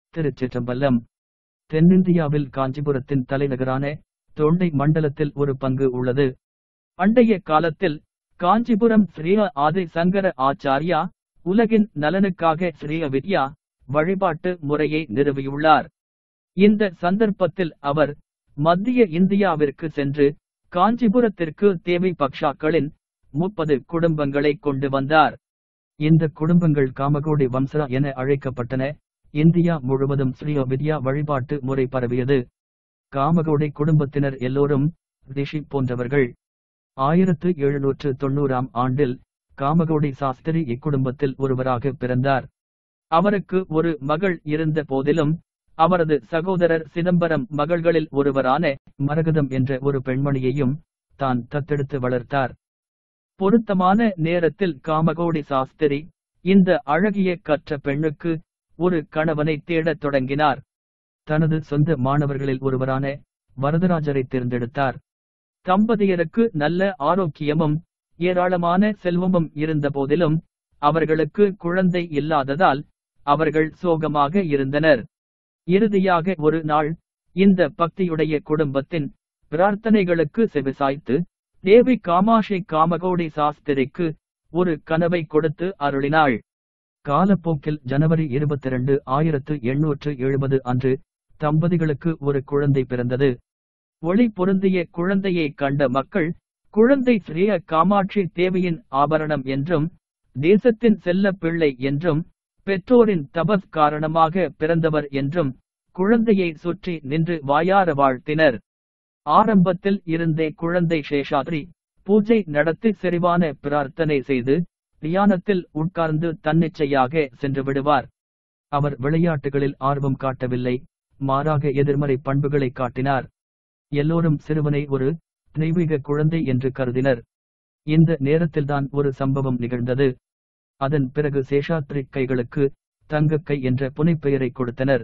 திருச்சிற்றம்பலம். தென்னிந்தியாவில் காஞ்சிபுரத்தின் தலைநகரான தொண்டை மண்டலத்தில் ஒரு பங்கு உள்ளது. பண்டைய காலத்தில் காஞ்சிபுரம் ஸ்ரீ ஆதி சங்கர ஆச்சாரியா உலகின் நலனுக்காக ஸ்ரீ வித்யா வழிபாட்டு முறையை நிறுவியுள்ளார். இந்த சந்தர்ப்பத்தில் அவர் மத்திய இந்தியாவிற்கு சென்று காஞ்சிபுரத்திற்கு தேவி பக்ஷாக்களின் 30 குடும்பங்களை கொண்டு வந்தார். இந்த குடும்பங்கள் காமகோடி வம்சா என அழைக்கப்பட்டன. இந்தியா முழுவதும் ஸ்ரீ வித்யா வழிபாட்டு முறை பரவியது. காமகோடி குடும்பத்தினர் எல்லோரும் ரிஷி போன்றவர்கள். 1790ஆம் ஆண்டில் காமகோடி சாஸ்திரி இக்குடும்பத்தில் ஒருவராக பிறந்தார். அவருக்கு ஒரு மகள் இருந்த போதிலும் அவரது சகோதரர் சிதம்பரம் மகள்களில் ஒருவரான மரகதம் என்ற ஒரு பெண்மணியையும் தான் தத்தெடுத்து வளர்த்தார். பொருத்தமான நேரத்தில் காமகோடி சாஸ்திரி இந்த அழகிய கற்ற பெண்ணுக்கு ஒரு கணவனை தேடத் தொடங்கினார். தனது சொந்த மாணவர்களில் ஒருவரான வரதராஜரை தேர்ந்தெடுத்தார். தம்பதியருக்கு நல்ல ஆரோக்கியமும் ஏராளமான செல்வமும் இருந்த போதிலும் அவர்களுக்கு குழந்தை இல்லாததால் அவர்கள் சோகமாக இருந்தனர். இறுதியாக ஒரு நாள் இந்த பக்தியுடைய குடும்பத்தின் பிரார்த்தனைகளுக்கு செவிசாய்த்து தேவி காமாட்சி காமகோடி சாஸ்திரிக்கு ஒரு கனவை கொடுத்து அருளினாள். காலப்போக்கில் ஜனவரி 22, 1870 அன்று தம்பதிகளுக்கு ஒரு குழந்தை பிறந்தது. ஒளி பொருந்திய குழந்தையை கண்ட மக்கள் குழந்தை ஸ்ரீ காமாட்சி தேவியின் ஆபரணம் என்றும் தேசத்தின் செல்ல பிள்ளை என்றும் பெற்றோரின் தபஸ் காரணமாக பிறந்தவர் என்றும் குழந்தையை சுற்றி நின்று வாயார வாழ்த்தினர். ஆரம்பத்தில் இருந்தே குழந்தை சேஷாத்ரி பூஜை நடத்தி செறிவான பிரார்த்தனை செய்து தியானத்தில் உட்கார்ந்து தன்னிச்சையாக சென்று விடுவார். அவர் விளையாட்டுகளில் ஆர்வம் காட்டவில்லை, மாறாக எதிர்மறை பண்புகளை காட்டினார். எல்லோரும் சிறுவனை ஒரு தெய்வீக குழந்தை என்று கருதினர். இந்த நேரத்தில்தான் ஒரு சம்பவம் நிகழ்ந்தது. அதன் பிறகு சேஷாத்ரி கைகளுக்கு தங்கக்கை என்ற புனைப்பெயரை கொடுத்தனர்.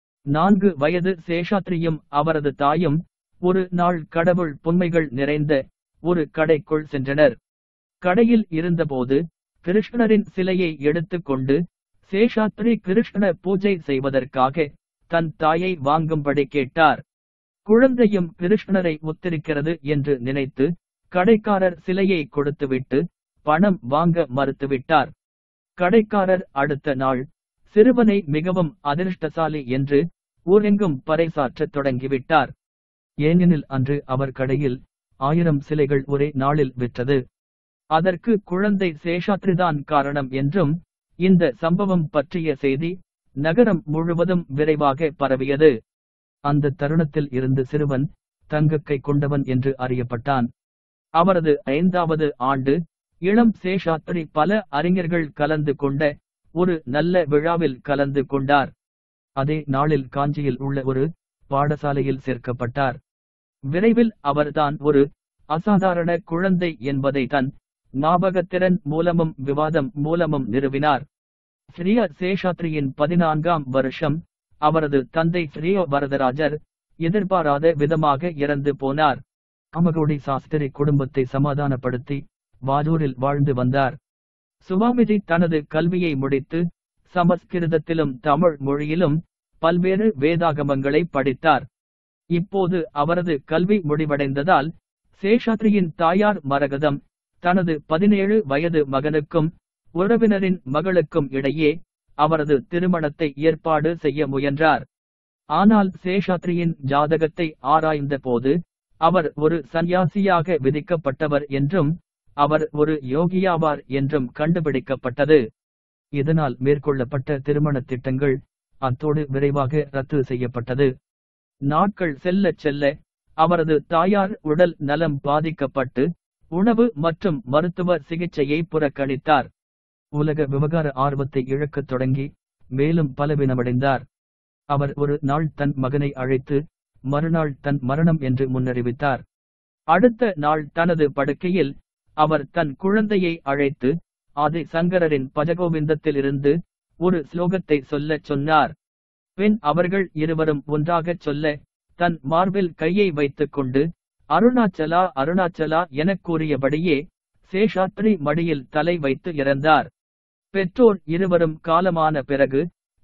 4 வயது சேஷாத்ரியும் அவரது தாயும் ஒரு நாள் கடவுள் புன்மைகள் நிறைந்த ஒரு கடைக்குள் சென்றனர். கடையில் இருந்தபோது கிருஷ்ணரின் சிலையை எடுத்துக்கொண்டு சேஷாத்ரி கிருஷ்ண பூஜை செய்வதற்காக தன் தாயை வாங்கும்படி கேட்டார். குழந்தையும் கிருஷ்ணரை ஒத்திருக்கிறது என்று நினைத்து கடைக்காரர் சிலையை கொடுத்துவிட்டு பணம் வாங்க மறுத்துவிட்டார். கடைக்காரர் அடுத்த நாள் சிறுவனை மிகவும் அதிர்ஷ்டசாலி என்று ஊரெங்கும் பறைசாற்றத் தொடங்கிவிட்டார். ஏனெனில் அன்று அவர் கடையில் 1000 சிலைகள் ஒரே நாளில் விற்றது. அதற்கு குழந்தை சேஷாத்ரிதான் காரணம் என்றும் இந்த சம்பவம் பற்றிய செய்தி நகரம் முழுவதும் விரைவாக பரவியது. அந்த தருணத்தில் இருந்து சிறுவன் தங்கக்கை கொண்டவன் என்று அறியப்பட்டான். அவரது 5வது ஆண்டு இளம் சேஷாத்ரி பல அறிஞர்கள் கலந்து கொண்ட ஒரு நல்ல விழாவில் கலந்து கொண்டார். அதே நாளில் காஞ்சியில் உள்ள ஒரு பாடசாலையில் சேர்க்கப்பட்டார். விரைவில் அவர்தான் ஒரு அசாதாரண குழந்தை என்பதை தன் ஞாபகத்திறன் மூலமும் விவாதம் மூலமும் நிறுவினார். ஸ்ரீ சேஷாத்ரியின் 14ஆம் வருஷம் அவரது தந்தை ஸ்ரீ வரதராஜர் எதிர்பாராத விதமாக இறந்து போனார். காமகோடி சாஸ்திரி குடும்பத்தை சமாதானப்படுத்தி வாஜூரில் வாழ்ந்து வந்தார். சுவாமிஜி தனது கல்வியை முடித்து சமஸ்கிருதத்திலும் தமிழ் மொழியிலும் பல்வேறு வேதாகமங்களை படித்தார். இப்போது அவரது கல்வி முடிவடைந்ததால் சேஷாத்ரியின் தாயார் மரகதம் தனது 17 வயது மகனுக்கும் உறவினரின் மகளுக்கும் இடையே அவரது திருமணத்தை ஏற்பாடு செய்ய முயன்றார். ஆனால் சேஷாத்ரியின் ஜாதகத்தை ஆராய்ந்த போது அவர் ஒரு சந்நியாசியாக விதிக்கப்பட்டவர் என்றும் அவர் ஒரு யோகியாவார் என்றும் கண்டுபிடிக்கப்பட்டது. இதனால் மேற்கொள்ளப்பட்ட திருமண திட்டங்கள் அத்தோடு விரைவாக ரத்து செய்யப்பட்டது. நாட்கள் செல்ல செல்ல அவரது தாயார் உடல் நலம் பாதிக்கப்பட்டு உணவு மற்றும் மருத்துவ சிகிச்சையை புறக்கணித்தார். உலக விவகார ஆர்வத்தை இழக்கத் தொடங்கி மேலும் பலவீனமடைந்தார். அவர் ஒரு நாள் தன் மகனை அழைத்து மறுநாள் தன் மரணம் என்று முன்னறிவித்தார். அடுத்த நாள் தனது படுக்கையில் அவர் தன் குழந்தையை அழைத்து ஆதி சங்கரரின் பஜகோவிந்தத்திலிருந்து ஒரு ஸ்லோகத்தை சொல்லச் சொன்னார். பின் அவர்கள் இருவரும் ஒன்றாகச் சொல்ல தன் மார்பில் கையை வைத்துக் கொண்டு அருணாச்சலா அருணாச்சலா எனக் கூறியபடியே சேஷாத்ரி மடியில் தலை வைத்து இறந்தார். பெற்றோர் இருவரும் காலமான பிறகு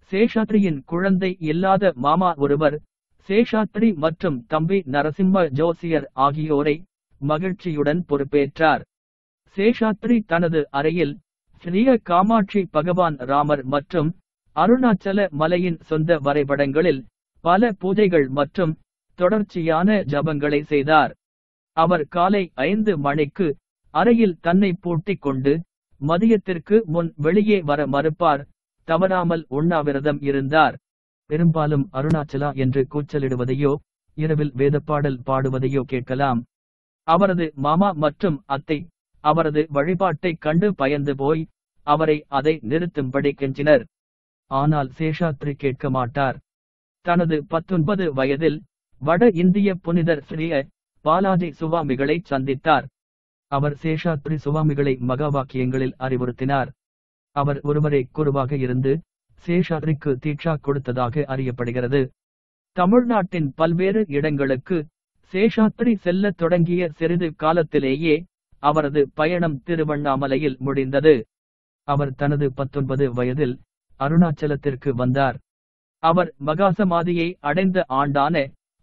சேஷாத்ரியின் குழந்தை இல்லாத மாமா ஒருவர் சேஷாத்ரி மற்றும் தம்பி நரசிம்ம ஜோசியர் ஆகியோரை மகிழ்ச்சியுடன் பொறுப்பேற்றார். சேஷாத்ரி தனது அறையில் ஸ்ரீ காமாட்சி பகவான் ராமர் மற்றும் அருணாச்சல மலையின் சொந்த வரைபடங்களில் பல பூஜைகள் மற்றும் தொடர்ச்சியான ஜபங்களை செய்தார். அவர் காலை 5 மணிக்கு அறையில் தன்னை பூட்டிக் கொண்டு மதியத்திற்கு முன் வெளியே வர மறுப்பார். தவறாமல் உண்ணாவிரதம் இருந்தார். பெரும்பாலும் அருணாச்சலா என்று கூச்சலிடுவதையோ இரவில் வேதப்பாடல் பாடுவதையோ கேட்கலாம். அவரது மாமா மற்றும் அத்தை அவரது வழிபாட்டை கண்டு பயந்து போய் அவரை அதை நிறுத்தும்படி கெஞ்சினர். ஆனால் சேஷாத்ரி கேட்க மாட்டார். தனது 19 வயதில் வட இந்திய புனிதர் ஸ்ரீ பாலாஜி சுவாமிகளை சந்தித்தார். அவர் சேஷாத்ரி சுவாமிகளை மகா வாக்கியங்களில் அறிவுறுத்தினார். அவர் ஒருவரே குருவாக இருந்து சேஷாத்ரிக்கு தீட்சா கொடுத்ததாக அறியப்படுகிறது. தமிழ்நாட்டின் பல்வேறு இடங்களுக்கு சேஷாத்ரி செல்ல தொடங்கிய சிறிது காலத்திலேயே அவரது பயணம் திருவண்ணாமலையில் முடிந்தது. அவர் தனது 19 வயதில் அருணாச்சலத்திற்கு வந்தார். அவர் மகாசமாதியை அடைந்த ஆண்டான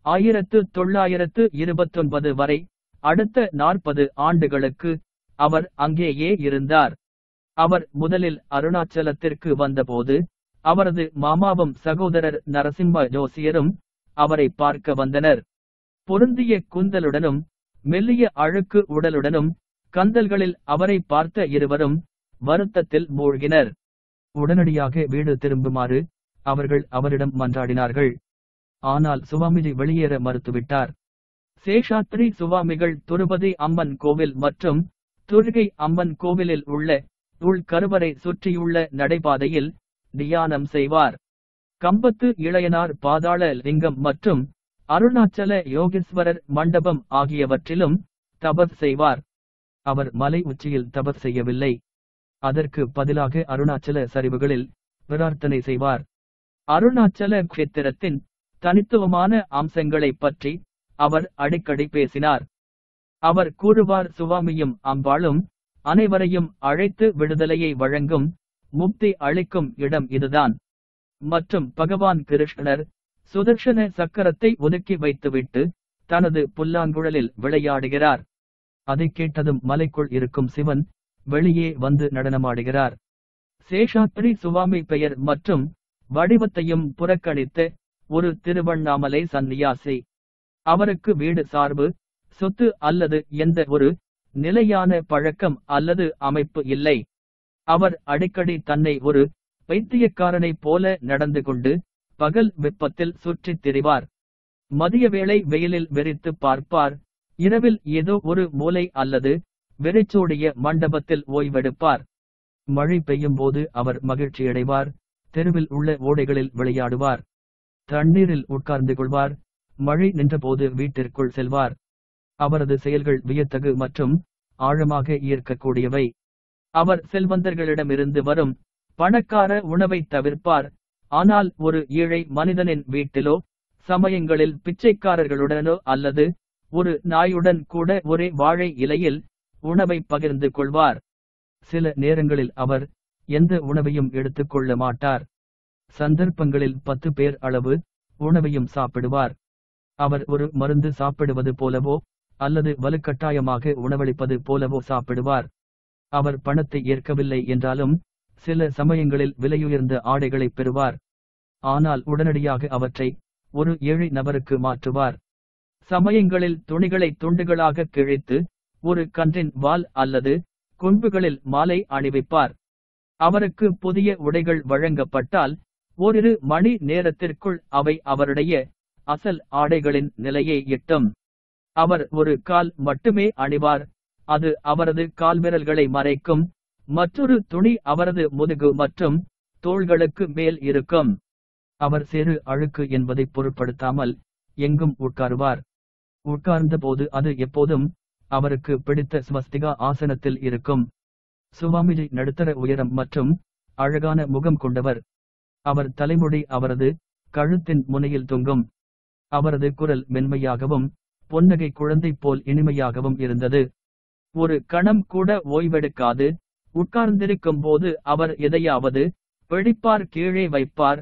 1929 வரை அடுத்த 40 ஆண்டுகளுக்கு அவர் அங்கேயே இருந்தார். அவர் முதலில் அருணாச்சலத்திற்கு வந்தபோது அவரது மாமாவும் சகோதரர் நரசிம்ம ஜோசியரும் அவரை பார்க்க வந்தனர். பொருந்திய கூந்தலுடனும் மெல்லிய அழுக்கு உடலுடனும் கந்தல்களில் அவரை பார்த்த இருவரும் வருத்தத்தில் மூழ்கினர். உடனடியாக வீடு திரும்புமாறு அவர்கள் அவரிடம் மன்றாடினார்கள். ஆனால் சுவாமிஜி வெளியேற மறுத்துவிட்டார். சேஷாத்ரி சுவாமிகள் துருபதி அம்மன் கோவில் மற்றும் துர்கை அம்மன் கோவிலில் உள்ள உள்கருவறை சுற்றியுள்ள நடைபாதையில் தியானம் செய்வார். கம்பத்து இளையனார் பாதாள லிங்கம் மற்றும் அருணாச்சல யோகேஸ்வரர் மண்டபம் ஆகியவற்றிலும் தபஸ் செய்வார். அவர் மலை உச்சியில் தபஸ் செய்யவில்லை. அதற்கு பதிலாக அருணாச்சல சரிவுகளில் பிரார்த்தனை செய்வார். அருணாச்சல க்ஷேத்திரத்தின் தனித்துவமான அம்சங்களை பற்றி அவர் அடிக்கடி பேசினார். அவர் கூறுவார், சுவாமியும் அம்பாளும் அனைவரையும் அழைத்து விடுதலையை வழங்கும் முக்தி அளிக்கும் இடம் இதுதான். மற்றும் பகவான் கிருஷ்ணர் சுதர்ஷன சக்கரத்தை ஒதுக்கி வைத்துவிட்டு தனது புல்லாங்குழலில் விளையாடுகிறார். அதை கேட்டதும் மலைக்குள் இருக்கும் சிவன் வெளியே வந்து நடனமாடுகிறார். சேஷாத்ரி சுவாமி பெயர் மற்றும் வடிவத்தையும் புறக்கணித்த ஒரு திருவண்ணாமலை சந்நியாசி. அவருக்கு வீடு சார்பு சொத்து அல்லது எந்த ஒரு நிலையான பழக்கம் அல்லது அமைப்பு இல்லை. அவர் அடிக்கடி தன்னை ஒரு பைத்தியக்காரனை போல நடந்து கொண்டு பகல் வெப்பத்தில் சுற்றித் திரிவார். மதிய வேளை வெயிலில் வெறித்து பார்ப்பார். இரவில் ஏதோ ஒரு மூலை அல்லது வெறிச்சோடிய மண்டபத்தில் ஓய்வெடுப்பார். மழை பெய்யும் போது அவர் மகிழ்ச்சியடைவார். தெருவில் உள்ள ஓடைகளில் விளையாடுவார். தண்ணீரில் உட்கார்ந்து கொள்வார். மழை நின்றபோது வீட்டிற்குள் செல்வார். அவரது செயல்கள் வியத்தகு மற்றும் ஆழமாக ஈர்க்கக்கூடியவை. அவர் செல்வந்தர்களிடமிருந்து வரும் பணக்கார உணவை தவிர்ப்பார். ஆனால் ஒரு ஏழை மனிதனின் வீட்டிலோ சமயங்களில் பிச்சைக்காரர்களுடனோ அல்லது ஒரு நாயுடன் கூட ஒரே வாழை இலையில் உணவை பகிர்ந்து கொள்வார். சில நேரங்களில் அவர் எந்த உணவையும் எடுத்துக்கொள்ள மாட்டார். சந்தர்ப்பங்களில் 10 பேர் அளவு உணவையும் சாப்பிடுவார். அவர் ஒரு மருந்து சாப்பிடுவது போலவோ அல்லது வலுக்கட்டாயமாக உணவளிப்பது போலவோ சாப்பிடுவார். அவர் பணத்தை ஏற்கவில்லை என்றாலும் சில சமயங்களில் விலையுயர்ந்த ஆடைகளை பெறுவார். ஆனால் உடனடியாக அவற்றை ஒரு ஏழை நபருக்கு மாற்றுவார். சமயங்களில் துணிகளை துண்டுகளாக கிழித்து ஒரு கன்றின் வால் அல்லது கொம்புகளில் மாலை அணிவிப்பார். அவருக்கு புதிய உடைகள் வழங்கப்பட்டால் ஓரிரு மணி நேரத்திற்குள் அவை அவருடைய அசல் ஆடைகளின் நிலையை எட்டும். அவர் ஒரு கால் மட்டுமே அணிவார். அது அவரது கால்விரல்களை மறைக்கும். மற்றொரு துணி அவரது முதுகு மற்றும் தோள்களுக்கு மேல் இருக்கும். அவர் சேறு அழுக்கு என்பதை பொருட்படுத்தாமல் எங்கும் உட்காருவார். உட்கார்ந்த போது அது எப்போதும் அவருக்கு பிடித்த ஸ்வஸ்திகா ஆசனத்தில் இருக்கும். சுவாமிஜி நடுத்தர உயரம் மற்றும் அழகான முகம் கொண்டவர். அவர் தலைமுடி அவரது கழுத்தின் முனையில் தொங்கும். அவரது குரல் மென்மையாகவும் பொன்னகை குழந்தை போல் இனிமையாகவும் இருந்தது. ஒரு கணம் கூட ஓய்வெடுக்காது உட்கார்ந்திருக்கும் போது அவர் எதையாவது பிடிப்பார், கீழே வைப்பார்,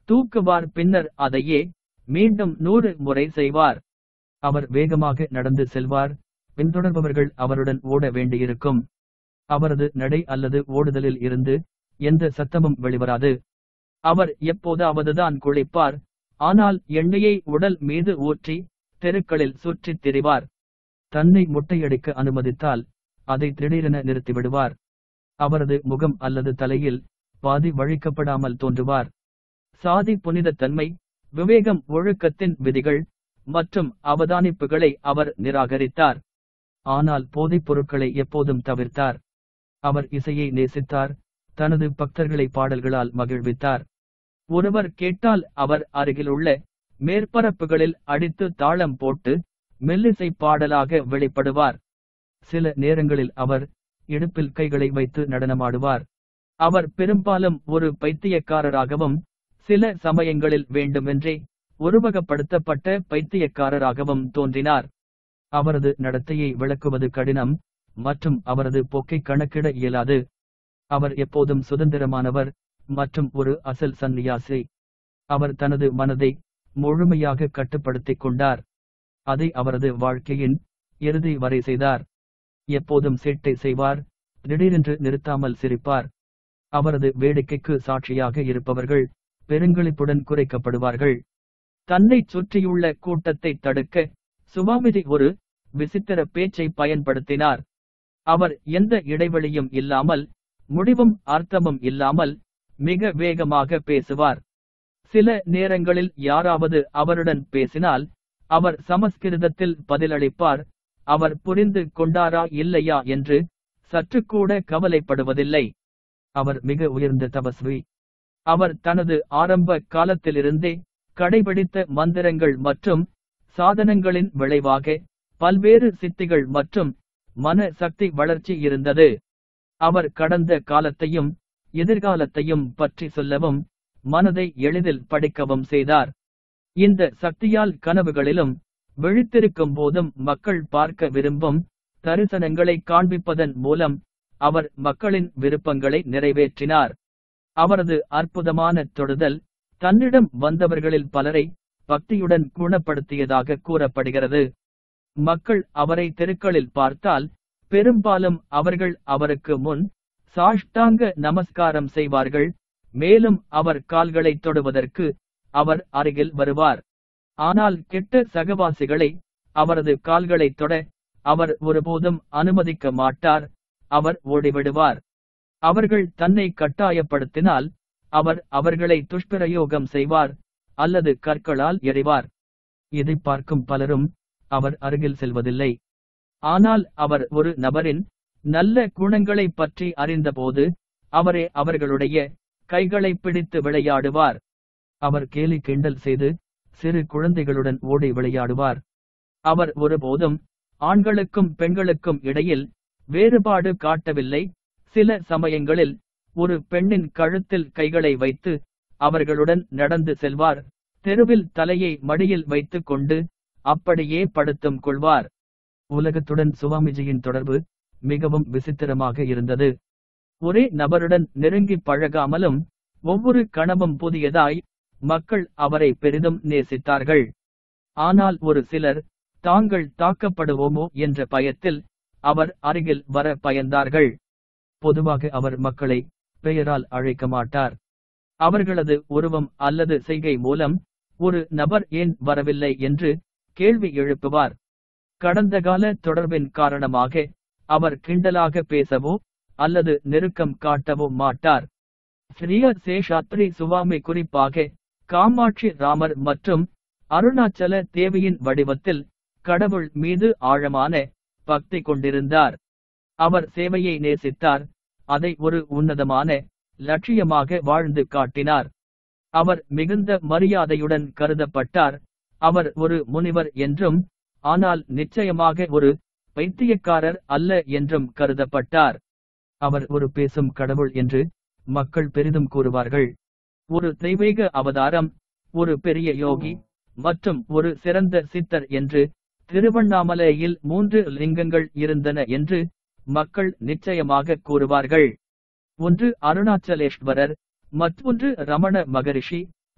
தூக்குவார், பின்னர் அதையே மீண்டும் 100 முறை செய்வார். அவர் வேகமாக நடந்து செல்வார், பின்தொடர்பவர்கள் அவருடன் ஓட வேண்டியிருக்கும். அவரது நடை அல்லது ஓடுதலில் இருந்து எந்த சத்தமும் வெளிவராது. அவர் எப்போதாவதுதான் குளிப்பார், ஆனால் எண்ணெயை உடல் மீது ஊற்றி தெருக்களில் சுற்றித் திரிவார். தன்னை முட்டையடிக்க அனுமதித்தால் அதை திடீரென நிறுத்திவிடுவார். அவரது முகம் அல்லது தலையில் பாதி வழிக்கப்படாமல் தோன்றுவார். சாதி, புனிதத்தன்மை, விவேகம், ஒழுக்கத்தின் விதிகள் மற்றும் அவதானிப்புகளை அவர் நிராகரித்தார். ஆனால் போதைப் பொருட்களை எப்போதும் தவிர்த்தார். அவர் இசையை நேசித்தார், தனது பக்தர்களை பாடல்களால் மகிழ்வித்தார். ஒருவர் கேட்டால் அவர் அருகிலுள்ள மேற்பரப்புகளில் அடித்து தாளம் போட்டு மெல்லிசை பாடலாக வெளிப்படுவார். சில நேரங்களில் அவர் இடுப்பில் கைகளை வைத்து நடனமாடுவார். அவர் பெரும்பாலும் ஒரு பைத்தியக்காரராகவும் சில சமயங்களில் வேண்டுமென்றே உருவகப்படுத்தப்பட்ட பைத்தியக்காரராகவும் தோன்றினார். அவரது நடத்தையை விளக்குவது கடினம் மற்றும் அவரது போக்கை கணக்கிட இயலாது. அவர் எப்போதும் சுதந்திரமானவர் மற்றும் ஒரு அசல் சந்நியாசி. அவர் தனது மனதை முழுமையாக கட்டுப்படுத்திக் கொண்டார். அதை அவரது வாழ்க்கையின் இறுதி வரை செய்தார். எப்போதும் சேட்டை செய்வார், திடீரென்று நிறுத்தாமல் சிரிப்பார். அவரது வேடிக்கைக்கு சாட்சியாக இருப்பவர்கள் பெருங்களிப்புடன் குறைக்கப்படுவார்கள். தன்னைச் சுற்றியுள்ள கூட்டத்தை தடுக்க சுவாமிஜி ஒரு விசித்திர பேச்சை பயன்படுத்தினார். அவர் எந்த இடைவெளியும் இல்லாமல், முடிவும் அர்த்தமும் இல்லாமல் மிக வேகமாக பேசுவார். சில நேரங்களில் யாராவது அவருடன் பேசினால் அவர் சமஸ்கிருதத்தில் பதிலளிப்பார். அவர் புரிந்து கொண்டாரா இல்லையா என்று சற்றுக்கூட கவலைப்படுவதில்லை. அவர் மிக உயர்ந்த தபஸ்வி. அவர் தனது ஆரம்ப காலத்திலிருந்தே கடைபிடித்த மந்திரங்கள் மற்றும் சாதனங்களின் விளைவாக பல்வேறு சித்திகள் மற்றும் மன சக்தி வளர்ச்சி இருந்தது. அவர் கடந்த காலத்தையும் எதிர்காலத்தையும் பற்றி சொல்லவும் மனதை எளிதில் படிக்கவும் செய்தார். இந்த சக்தியால் கனவுகளிலும் விழித்திருக்கும் போதும் மக்கள் பார்க்க விரும்பும் தரிசனங்களை காண்பிப்பதன் மூலம் அவர் மக்களின் விருப்பங்களை நிறைவேற்றினார். அவரது அற்புதமான தொடுதல் தன்னிடம் வந்தவர்களில் பலரை பக்தியுடன் குணப்படுத்தியதாக கூறப்படுகிறது. மக்கள் அவரை தெருக்களில் பார்த்தால் பெரும்பாலும் அவர்கள் அவருக்கு முன் சாஷ்டாங்க நமஸ்காரம் செய்வார்கள், மேலும் அவர் கால்களை தொடுவதற்கு அவர் அருகில் வருவார். ஆனால் கெட்ட சகவாசிகளை அவரது கால்களை தொட அவர் ஒருபோதும் அனுமதிக்க மாட்டார். அவர் ஓடிவிடுவார். அவர்கள் தன்னை கட்டாயப்படுத்தினால் அவர் அவர்களை துஷ்பிரயோகம் செய்வார் அல்லது கற்களால் எறிவார். இதை பார்க்கும் பலரும் அவர் அருகில் செல்வதில்லை. ஆனால் அவர் ஒரு நபரின் நல்ல குணங்களை பற்றி அறிந்தபோது அவரே அவர்களுடைய கைகளை பிடித்து விளையாடுவார். அவர் கேலி கிண்டல் செய்து சிறு குழந்தைகளுடன் ஓடி விளையாடுவார். அவர் ஒருபோதும் ஆண்களுக்கும் பெண்களுக்கும் இடையில் வேறுபாடு காட்டவில்லை. சில சமயங்களில் ஒரு பெண்ணின் கழுத்தில் கைகளை வைத்து அவர்களுடன் நடந்து செல்வார். தெருவில் தலையை மடியில் வைத்துக் கொண்டு அப்படியே படுத்தும் கொள்வார். உலகத்துடன் சுவாமிஜியின் தொடர்பு மிகவும் விசித்திரமாக இருந்தது. ஒரே நபருடன் நெருங்கி பழகாமலும் ஒவ்வொரு கணமும் புதியதாய் மக்கள் அவரை பெரிதும் நேசித்தார்கள். ஆனால் ஒரு சிலர் தாங்கள் தாக்கப்படுவோமோ என்ற பயத்தில் அவர் அருகில் வர பயந்தார்கள். பொதுவாக அவர் மக்களை பெயரால் அழைக்க மாட்டார். அவர்களது உருவம் அல்லது செய்கை மூலம் ஒரு நபர் ஏன் வரவில்லை என்று கேள்வி எழுப்புவார். கடந்த கால தொடர்பின் காரணமாக அவர் கிண்டலாக பேசவோ அல்லது நெருக்கம் காட்டவோ மாட்டார். ஸ்ரீய சேஷாத்ரி சுவாமி குறிப்பாக காமாட்சி ராமர் மற்றும் அருணாச்சல தேவியின் வடிவத்தில் கடவுள் மீது ஆழமான பக்தி கொண்டிருந்தார். அவர் சேவையை நேசித்தார், அதை ஒரு உன்னதமான லட்சியமாக வாழ்ந்து காட்டினார். அவர் மிகுந்த மரியாதையுடன் கருதப்பட்டார். அவர் ஒரு முனிவர் என்றும், ஆனால் நிச்சயமாக ஒரு பைத்தியக்காரர் அல்ல என்றும் கருதப்பட்டார். அவர் ஒரு பேசும் கடவுள் என்று மக்கள் பெரிதும் கூறுவார்கள். ஒரு தெய்வீக அவதாரம், ஒரு பெரிய யோகி மற்றும் ஒரு சிறந்த சித்தர் என்று திருவண்ணாமலையில் 3 லிங்கங்கள் இருந்தன என்று மக்கள் நிச்சயமாக கூறுவார்கள். ஒன்று அருணாச்சலேஸ்வரர், மற்றொன்று ரமண மகரிஷி,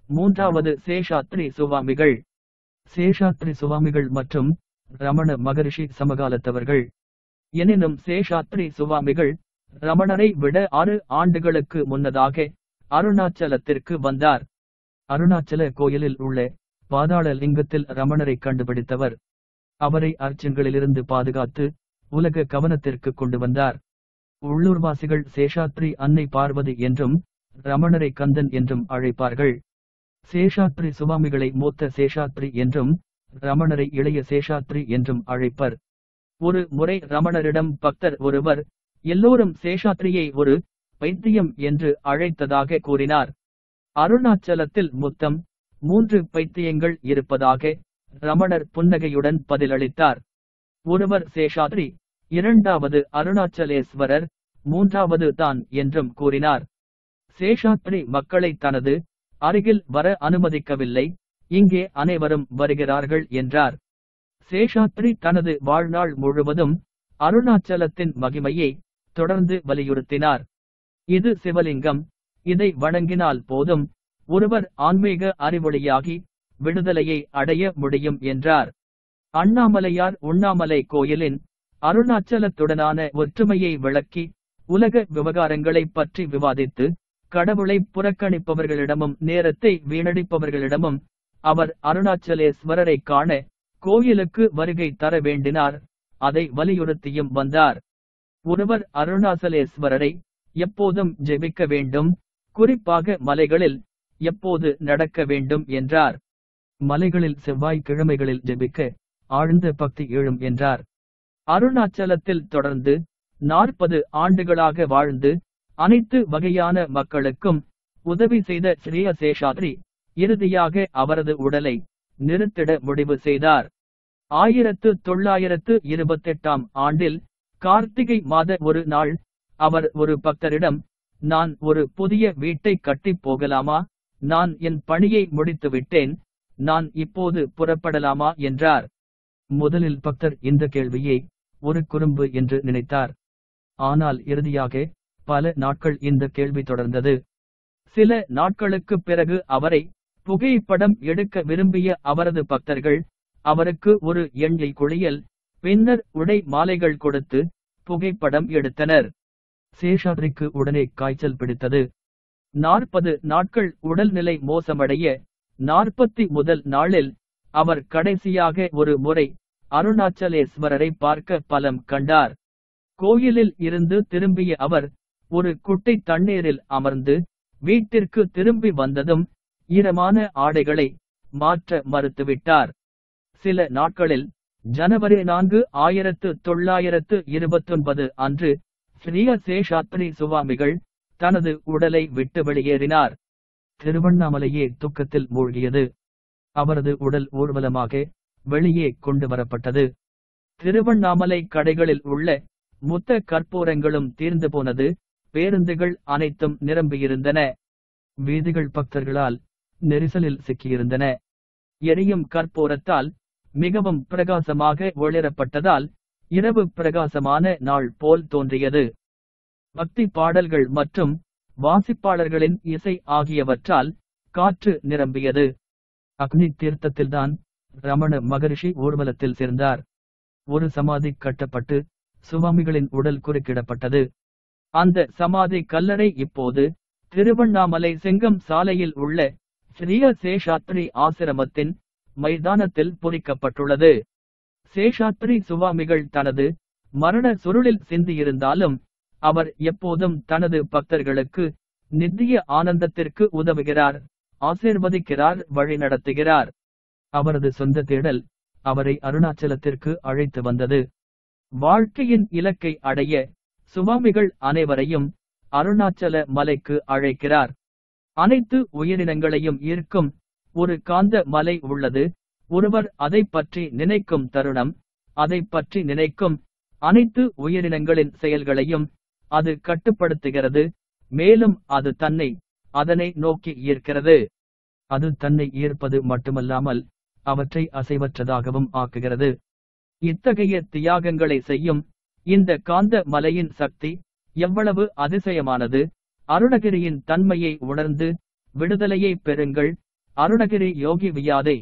மூன்றாவது சேஷாத்ரி சுவாமிகள். சேஷாத்ரி சுவாமிகள் மற்றும் ரமண மகரிஷி சமகாலத்தவர்கள். எனினும் சேஷாத்ரி சுவாமிகள் ரமணரை விட 6 ஆண்டுகளுக்கு முன்னதாக அருணாச்சலத்திற்கு வந்தார். அருணாச்சல கோயிலில் உள்ள பாதாள லிங்கத்தில் ரமணரை கண்டுபிடித்தவர். அவரை அர்ச்சன்களிலிருந்து பாதுகாத்து உலக கவனத்திற்கு கொண்டு வந்தார். உள்ளூர்வாசிகள் சேஷாத்ரி அன்னை பார்வதி என்றும் ரமணரை கந்தன் என்றும் அழைப்பார்கள். சேஷாத்ரி சுவாமிகளை மூத்த சேஷாத்ரி என்றும் ரமணரை இளைய சேஷாத்ரி என்றும் அழைப்பர். ஒரு முறை ரமணரிடம் பக்தர் ஒருவர் எல்லோரும் சேஷாத்ரியை ஒரு பைத்தியம் என்று அழைத்ததாக கூறினார். அருணாச்சலத்தில் மொத்தம் 3 பைத்தியங்கள் இருப்பதாக ரமணர் புன்னகையுடன் பதிலளித்தார். ஒருவர் சேஷாத்ரி, இரண்டாவது அருணாச்சலேஸ்வரர், மூன்றாவது தான் என்றும் கூறினார். சேஷாத்ரி மக்களை தனது அருகில் வர அனுமதிக்கவில்லை, இங்கே அனைவரும் வருகிறார்கள் என்றார். சேஷாத்ரி தனது வாழ்நாள் முழுவதும் அருணாச்சலத்தின் மகிமையை தொடர்ந்து வலியுறுத்தினார். இது சிவலிங்கம், இதை வணங்கினால் போதும் ஒருவர் ஆன்மீக அறிவொளியாகி விடுதலையை அடைய முடியும் என்றார். அண்ணாமலையார் உண்ணாமலை கோயிலின் அருணாச்சலத்துடனான ஒற்றுமையை விளக்கி உலக விவகாரங்களை பற்றி விவாதித்து கடவுளை புறக்கணிப்பவர்களிடமும் நேரத்தை வீணடிப்பவர்களிடமும் அவர் அருணாச்சலேஸ்வரரை காண கோயிலுக்கு வருகை தர வேண்டினார். அதை வலியுறுத்தியும் வந்தார். ஒருவர் அருணாச்சலேஸ்வரரை எப்போதும் ஜெபிக்க வேண்டும், குறிப்பாக மலைகளில் எப்போது நடக்க வேண்டும் என்றார். மலைகளில் செவ்வாய்க்கிழமைகளில் ஜெபிக்க ஆழ்ந்த பக்தி எழும் என்றார். அருணாச்சலத்தில் தொடர்ந்து 40 ஆண்டுகளாக வாழ்ந்து அனைத்து வகையான மக்களுக்கும் உதவி செய்த ஸ்ரீ சேஷாத்ரி இறுதியாக அவரது உடலை நிறுத்திட முடிவு செய்தார். 1928 ஆண்டில் கார்த்திகை மாத ஒரு நாள் அவர் ஒரு பக்தரிடம், நான் ஒரு புதிய வீட்டை கட்டிப் போகலாமா, நான் என் பணியை முடித்துவிட்டேன், நான் இப்போது புறப்படலாமா என்றார். முதலில் பக்தர் இந்த கேள்வியை ஒரு குறும்பு என்று நினைத்தார். ஆனால் இறுதியாக பல நாட்கள் இந்த கேள்வி தொடர்ந்தது. சில நாட்களுக்கு பிறகு அவரை புகைப்படம் எடுக்க விரும்பிய அவரது பக்தர்கள் அவருக்கு ஒரு எண்ணெய் குளியல், பின்னர் உடை மாலைகள் கொடுத்து புகைப்படம் எடுத்தனர். சேஷாத்ரிக்கு உடனே காய்ச்சல் பிடித்தது. 40 நாட்கள் உடல்நிலை மோசமடைய 40 நாளில் அவர் கடைசியாக ஒரு முறை அருணாச்சலேஸ்வரரை பார்க்க பலம் கண்டார். கோயிலில் இருந்து திரும்பிய அவர் ஒரு குட்டை தண்ணீரில் அமர்ந்து வீட்டிற்கு திரும்பி வந்ததும் ஈரமான ஆடைகளை மாற்ற மறுத்துவிட்டார். சில நாட்களில் ஜனவரி 4, 1929 அன்று ஸ்ரீ சேஷாத்ரி சுவாமிகள் தனது உடலை விட்டு வெளியேறினார். திருவண்ணாமலையே துக்கத்தில் மூழ்கியது. அவரது உடல் ஊர்வலமாக வெளியே கொண்டு வரப்பட்டது. திருவண்ணாமலை கடைகளில் உள்ள முத்த கற்பூரங்களும் தீர்ந்து போனது. பேருந்துகள் அனைத்தும் நிரம்பியிருந்தன. வீதிகள் பக்தர்களால் நெரிசலில் சிக்கியிருந்தன. எரியும் கற்பூரத்தால் மிகவும் பிரகாசமாக ஒளிரப்பட்டதால் இரவு பிரகாசமான நாள் போல் தோன்றியது. பக்தி பாடல்கள் மற்றும் வாசிப்பாளர்களின் இசை ஆகியவற்றால் காற்று நிரம்பியது. அக்னி தீர்த்தத்தில்தான் ரமண மகரிஷி ஊர்வலத்தில் சேர்ந்தார். ஒரு சமாதி கட்டப்பட்டு சுவாமிகளின் உடல் குறுக்கிடப்பட்டது. அந்த சமாதி கல்லறை இப்போது திருவண்ணாமலை செங்கம் சாலையில் உள்ள ஸ்ரீ சேஷாத்ரி ஆசிரமத்தின் மைதானத்தில் பொறிக்கப்பட்டுள்ளது. சேஷாத்ரி சுவாமிகள் தனது மரண சுருளில் சிந்தியிருந்தாலும் அவர் எப்போதும் தனது பக்தர்களுக்கு நித்திய ஆனந்தத்திற்கு உதவுகிறார், ஆசீர்வதிக்கிறார், வழிநடத்துகிறார். அவரது சொந்த தேடல் அவரை அருணாச்சலத்திற்கு அழைத்து வந்தது. வாழ்க்கையின் இலக்கை அடைய சுவாமிகள் அனைவரையும் அருணாச்சல மலைக்கு அழைக்கிறார். அனைத்து உயிரினங்களையும் ஈர்க்கும் ஒரு காந்த மலை உள்ளது. ஒருவர் அதை பற்றி நினைக்கும் தருணம், அதை பற்றி நினைக்கும் அனைத்து உயிரினங்களின் செயல்களையும் அது கட்டுப்படுத்துகிறது. மேலும் அது அதனை நோக்கி ஈர்க்கிறது. அது தன்னை ஈர்ப்பது மட்டுமல்லாமல் அவற்றை அசைவற்றதாகவும் ஆக்குகிறது. இத்தகைய தியாகங்களை செய்யும் இந்த காந்த மலையின் சக்தி எவ்வளவு அதிசயமானது! அருணகிரியின் தன்மையை உணர்ந்து விடுதலையை பெறுங்கள். அருணகிரி யோகி வியாதை.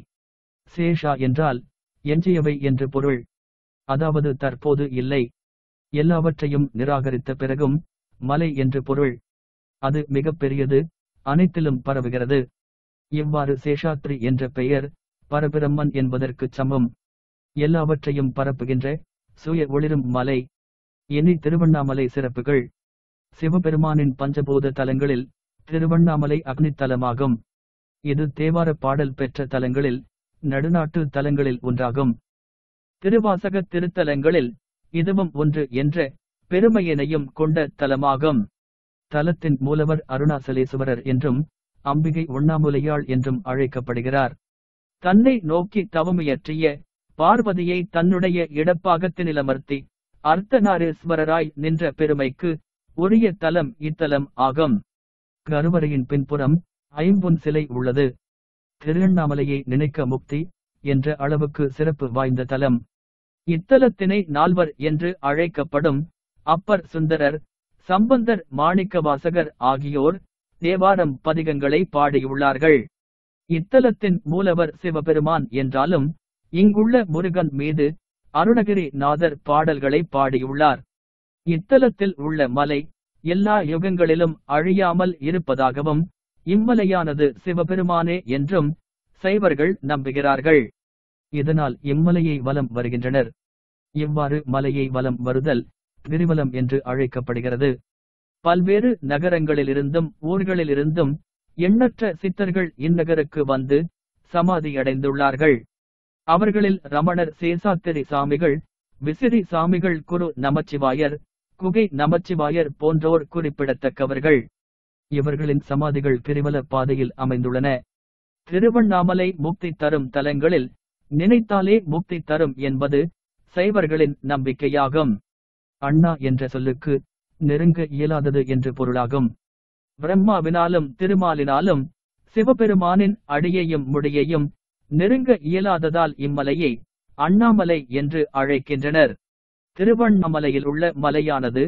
சேஷா என்றால் எஞ்சியவை என்று பொருள். அதாவது தற்போது இல்லை, எல்லாவற்றையும் நிராகரித்த பிறகும் மலை என்று பொருள். அது மிகப் பெரியது, அனைத்திலும் பரவுகிறது. இவ்வாறு சேஷாத்ரி என்ற பெயர் பரபிரம்மன் என்பதற்குச் சமம். எல்லாவற்றையும் பரப்புகின்ற சுய ஒளிரும் மலை. இனி திருவண்ணாமலை சிறப்புகள். சிவபெருமானின் பஞ்சபூத தலங்களில் திருவண்ணாமலை அக்னித்தலமாகும். இது தேவார பாடல் பெற்ற தலங்களில் நடுநாட்டு தலங்களில் ஒன்றாகும். திருவாசக திருத்தலங்களில் இதுவும் ஒன்று என்ற பெருமையினையும் கொண்ட தலமாகும். தலத்தின் மூலவர் அருணாசலேசுவரர் என்றும் அம்பிகை உண்ணாமுலையாள் என்றும் அழைக்கப்படுகிறார். தன்னை நோக்கி தவமியற்றிய பார்வதியை தன்னுடைய இடப்பாகத்தினிலமர்த்தி அர்த்தநாரீஸ்வரராய் நின்ற பெருமைக்கு உரிய தலம் இத்தலம் ஆகும். கருவறையின் பின்புறம் ஐம்பொன் சிலை உள்ளது. திருவண்ணாமலையை நினைக்க முக்தி என்ற அளவுக்கு சிறப்பு வாய்ந்த தலம். இத்தலத்தினை நால்வர் என்று அழைக்கப்படும் அப்பர் சுந்தரர், சம்பந்தர், மாணிக்கவாசகர் ஆகியோர் தேவாரம் பதிகங்களை பாடியுள்ளார்கள். இத்தலத்தின் மூலவர் சிவபெருமான் என்றாலும் இங்குள்ள முருகன் மீது அருணகிரி நாதர் பாடல்களை பாடியுள்ளார். இத்தலத்தில் உள்ள மலை எல்லா யுகங்களிலும் அழியாமல் இருப்பதாகவும் இம்மலையானது சிவபெருமானே என்றும் சைவர்கள் நம்புகிறார்கள். இதனால் இம்மலையை வலம் வருகின்றனர். இவ்வாறு மலையை வலம் வருதல் கிரிவலம் என்று அழைக்கப்படுகிறது. பல்வேறு நகரங்களிலிருந்தும் ஊர்களிலிருந்தும் எண்ணற்ற சித்தர்கள் இந்நகருக்கு வந்து சமாதியடைந்துள்ளார்கள். அவர்களில் ரமணர், சேசாத்திரி சாமிகள், விசிறி சாமிகள், குரு நமச்சிவாயர், குகை நமச்சிவாயர் போன்றோர் குறிப்பிடத்தக்கவர்கள். இவர்களின் சமாதிகள் கிரிவல பாதையில் அமைந்துள்ளன. திருவண்ணாமலை முக்தி தரும் தலங்களில் நினைத்தாலே முக்தி தரும் என்பது சைவர்களின் நம்பிக்கையாகும். அண்ணா என்ற சொல்லுக்கு நெருங்க இயலாதது என்று பொருளாகும். பிரம்மாவினாலும் திருமாலினாலும் சிவபெருமானின் அடியையும் முடியையும் நெருங்க இயலாததால் இம்மலையை அண்ணாமலை என்று அழைக்கின்றனர். திருவண்ணாமலையில் உள்ள மலையானது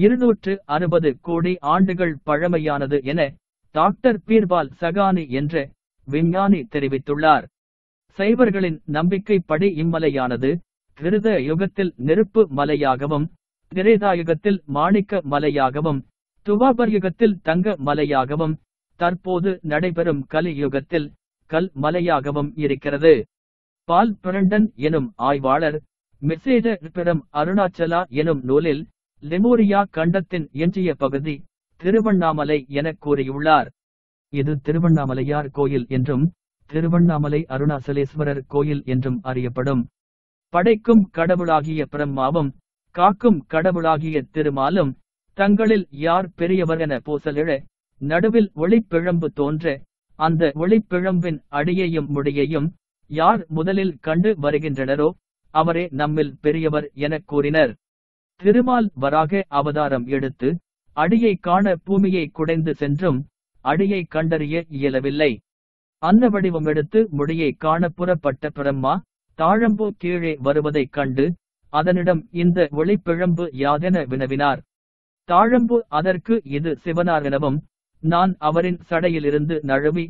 260 கோடி ஆண்டுகள் பழமையானது என டாக்டர் பீர்பால் சகானி என்ற விஞ்ஞானி தெரிவித்துள்ளார். சைவர்களின் நம்பிக்கைப்படி இம்மலையானது கிருத யுகத்தில் நெருப்பு மலையாகவும், திரேதாயுகத்தில் மாணிக்க மலையாகவும், துவாபர் யுகத்தில் தங்க மலையாகவும், தற்போது நடைபெறும் கலி யுகத்தில் கல் மலையாகவும் இருக்கிறது. பால் பிரண்டன் எனும் ஆய்வாளர் மெசேஜ பெரும் அருணாச்சலா எனும் நூலில் லெமூரியா கண்டத்தின் எஞ்சிய பகுதி திருவண்ணாமலை என கூறியுள்ளார். இது திருவண்ணாமலையார் கோயில் என்றும் திருவண்ணாமலை அருணாசலேஸ்வரர் கோயில் என்றும் அறியப்படும். படைக்கும் கடவுளாகிய பிரம்மாவும் காக்கும் கடவுளாகிய திருமாலும் தங்களில் யார் பெரியவர் என பூசலிழ நடுவில் ஒளிப்பிழம்பு தோன்ற அந்த ஒளிப்பிழம்பின் அடியையும் முடியையும் யார் முதலில் கண்டு வருகின்றனரோ அவரே நம்மில் பெரியவர் என கூறினர். திருமால் வராக அவதாரம் எடுத்து அடியை காண பூமியை குடைந்து சென்றும் அடியை கண்டறிய இயலவில்லை. அன்ன வடிவம் எடுத்து முடியை காண புறப்பட்ட பிரம்மா தாழம்பூ கீழே வருவதைக் கண்டு அதனிடம் இந்த ஒளிப்பிழம்பு யாதென வினவினார். தாழம்பூ அதற்கு இது சிவனார் எனவும் நான் அவரின் சடையிலிருந்து நழுவி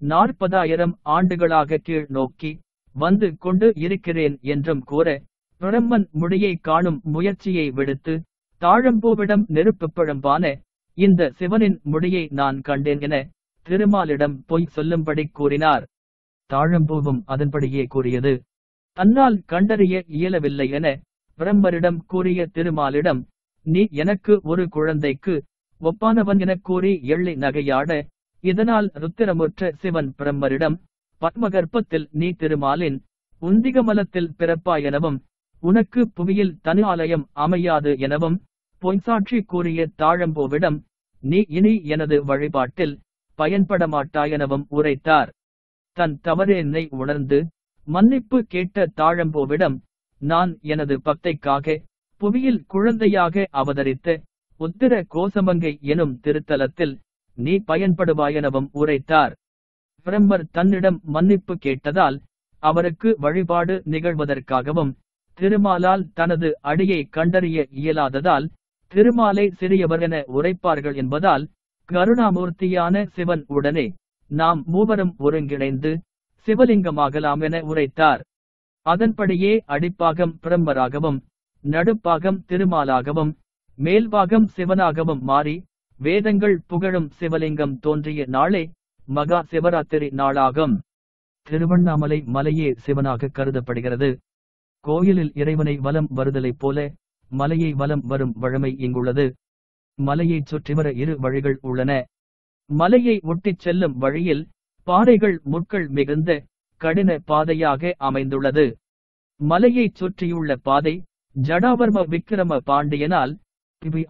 40,000 ஆண்டுகளாக கீழ் நோக்கி வந்து கொண்டு இருக்கிறேன் என்றும் கூற, பிரம்மன் முடியை காணும் முயற்சியை விடுத்து தாழம்பூவிடம் நெருப்பு பிழம்பான இந்த சிவனின் முடியை நான் கண்டேன் என திருமாலிடம் பொய் சொல்லும்படி கூறினார். தாழம்பூவும் அதன்படியே கூறியது. தன்னால் கண்டறிய இயலவில்லை என பிரம்மரிடம் கூறிய திருமாலிடம், நீ எனக்கு ஒரு குழந்தைக்கு ஒப்பானவன் எனக் கூறி எள்ளி நகையாட, இதனால் ருத்திரமுற்ற சிவன் பிரம்மரிடம், பத்மகர்ப்பத்தில் நீ திருமாலின் உந்திகமலத்தில் பிறப்பாய் எனவும் உனக்கு புவியில் தனி ஆலயம் அமையாது எனவும் பொய்சாட்சி கூறிய தாழம்பூவிடம், நீ இனி எனது வழிபாட்டில் பயன்பட மாட்டாயெனவும் உரைத்தார். தன் தவறென்னை உணர்ந்து மன்னிப்பு கேட்ட தாழம்பூவிடம், நான் எனது பக்தைக்காக புவியில் குழந்தையாக அவதரித்த உத்திர கோசமங்கை எனும் திருத்தலத்தில் நீ பயன்படுவாயெனவும் உரைத்தார். பிரம்மர் தன்னிடம் மன்னிப்பு கேட்டதால் அவருக்கு வழிபாடு நிகழ்வதற்காகவும் திருமாலால் தனது அடியை கண்டறிய இயலாததால் திருமாலை சிறியவர் என உரைப்பார்கள் என்பதால் கருணாமூர்த்தியான சிவன் உடனே நாம் மூவரும் ஒருங்கிணைந்து சிவலிங்கமாகலாம் என உரைத்தார். அதன்படியே அடிப்பாகம் பிரம்மராகவும் நடுப்பாகம் திருமாலாகவும் மேல்பாகம் சிவனாகவும் மாறி வேதங்கள் புகழும் சிவலிங்கம் தோன்றிய நாளே மகா சிவராத்திரி நாளாகும். திருவண்ணாமலை மலையே சிவனாக கருதப்படுகிறது. கோயிலில் இறைவனை வலம் வருதலைப் போல மலையை வலம் வரும் வழமை இங்குள்ளது. மலையைச் சுற்றி வர இரு வழிகள் உள்ளன. மலையை ஒட்டிச் செல்லும் வழியில் பாறைகள் முட்கள் மிகுந்த கடின பாதையாக அமைந்துள்ளது. மலையைச் சுற்றியுள்ள பாதை ஜடாவர்ம விக்கிரம பாண்டியனால் கிபி